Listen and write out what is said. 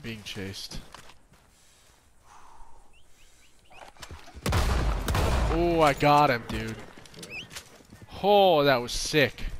being chased. Oh, I got him, dude. Oh, that was sick.